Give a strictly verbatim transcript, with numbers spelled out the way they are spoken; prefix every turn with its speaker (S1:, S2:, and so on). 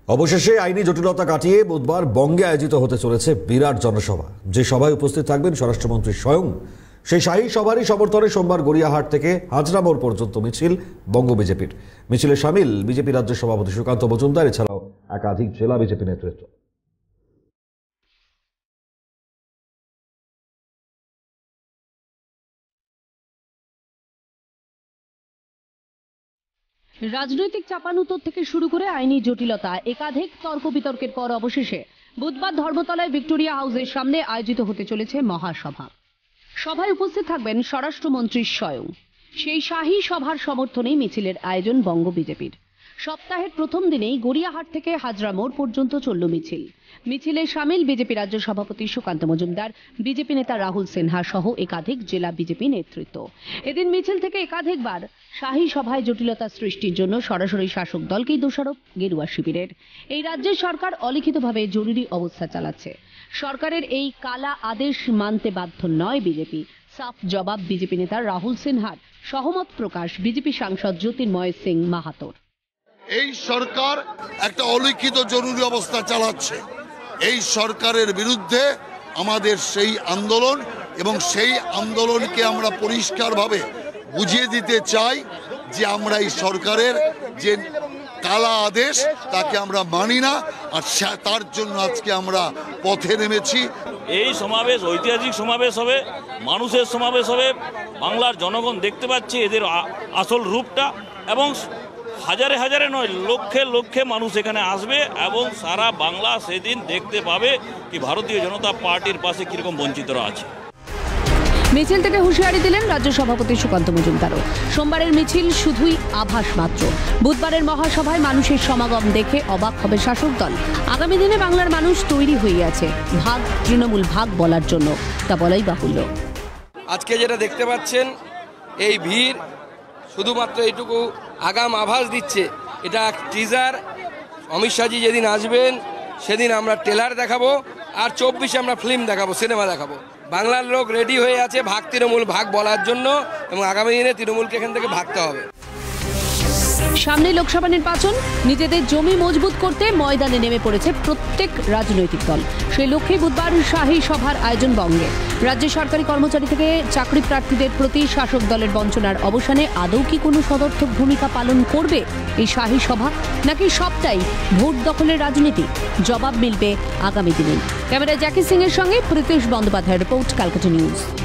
S1: অবশেষে আইনি জটিলতা কাটিয়ে বুধবার বঙ্গে আয়োজিত হতে চলেছে বিরাট জনসভা। যে সভায় উপস্থিত থাকবেন স্বরাষ্ট্রমন্ত্রী স্বয়ং। সেই শাহী সভারই সমর্থনে সোমবার গড়িয়াহাট থেকে হাজরা মোড় পর্যন্ত মিছিল বঙ্গ বিজেপির। মিছিলে সামিল বিজেপি রাজ্য সভাপতি সুকান্ত মজুমদার, এছাড়াও একাধিক জেলা বিজেপি নেতৃত্ব।
S2: রাজনৈতিক চাপানুতর থেকে শুরু করে আইনি জটিলতা, একাধিক তর্ক বিতর্কের পর অবশেষে বুধবার ধর্মতলায় ভিক্টোরিয়া হাউসের সামনে আয়োজিত হতে চলেছে মহাসভা। সভায় উপস্থিত থাকবেন স্বরাষ্ট্রমন্ত্রী স্বয়ং। সেই শাহী সভার সমর্থনেই মিছিলের আয়োজন বঙ্গ বিজেপির। সপ্তাহের প্রথম দিনেই গড়িয়াহাট থেকে হাজরা মোড় পর্যন্ত চলল মিছিল। মিছিলে সামিল বিজেপি রাজ্য সভাপতি সুকান্ত মজুমদার, বিজেপি নেতা রাহুল সিনহা সহ একাধিক জেলা বিজেপি নেতৃত্ব। এদিন মিছিল থেকে একাধিকবার শাহী সভায় জটিলতা সৃষ্টির জন্য সরাসরি শাসক দলকেই দোষারোপ গেরুয়া শিবিরের। এই রাজ্যের সরকার অলিখিতভাবে জরুরি অবস্থা চালাচ্ছে। সরকারের এই কালা আদেশ মানতে বাধ্য নয় বিজেপি। সাফ জবাব বিজেপি নেতা রাহুল সিনহার। সহমত প্রকাশ বিজেপি সাংসদ জ্যোতির্ময় সিং মাহাতোর।
S3: এই সরকার একটা অলিখিত জরুরি অবস্থা চালাচ্ছে। এই সরকারের বিরুদ্ধে আমাদের সেই আন্দোলন, এবং সেই আন্দোলনকে আমরা পরিষ্কারভাবে বুঝিয়ে দিতে চাই যে আমরা এই সরকারের যে কালা আদেশ তাকে আমরা মানি না, আর তার জন্য আজকে আমরা পথে নেমেছি।
S4: এই সমাবেশ ঐতিহাসিক সমাবেশ হবে, মানুষের সমাবেশ হবে। বাংলার জনগণ দেখতে পাচ্ছে এদের আসল রূপটা, এবং হাজারে হাজারে নয় লক্ষে লক্ষে মানুষ এখানে আসবে, এবং সারা বাংলা সেদিন দেখতে পাবে কি ভারতীয় জনতা পার্টির পাশে কিরকম বঞ্চিতরা আছে।
S2: মিছিল থেকে হুঁশিয়ারি দিলেন রাজ্য সভাপতি সুকান্ত মজুমদারও। সোমবারের মিছিল শুধুই আভাস মাত্র। বুধবারের মহাসভায় মানুষের সমাগম দেখে অবাক হবে শাসক দল। আগামী দিনে বাংলার মানুষ তৈরি হয়ে আছে ভাগ তৃণমূল ভাগ বলার জন্য, তা বলাই বাহুল্য।
S5: আজকে যেটা দেখতে পাচ্ছেন, এই ভিড় শুধুমাত্র এইটুকু আগাম আভাস দিচ্ছে। এটা টিজার। অমিত শাহজি যেদিন আসবেন সেদিন আমরা ট্রেলার দেখাবো, আর চব্বিশে আমরা ফিল্ম দেখাবো, সিনেমা দেখাবো। বাংলার লোক রেডি হয়ে আছে ভাগ তৃণমূল ভাগ বলার জন্য, এবং আগামী দিনে তৃণমূলকে এখান থেকে ভাগতে হবে।
S2: সামনে লোকসভা নির্বাচন, নিজেদের জমি মজবুত করতে ময়দানে নেমে পড়েছে প্রত্যেক রাজনৈতিক দল। সেই লক্ষ্যে বুধবার শাহী সভার আয়োজন বঙ্গে। রাজ্যের সরকারি কর্মচারী থেকে চাকরি প্রার্থীদের প্রতি শাসক দলের বঞ্চনার অবসানে আদৌ কি কোনো সদর্থক ভূমিকা পালন করবে এই শাহী সভা, নাকি সবটাই ভোট দখলের রাজনীতি? জবাব মিলবে আগামী দিনে। ক্যামেরায় জ্যাকি সিং এর সঙ্গে প্রীতেশ বন্দ্যোপাধ্যায়ের রিপোর্ট, ক্যালকাটা নিউজ।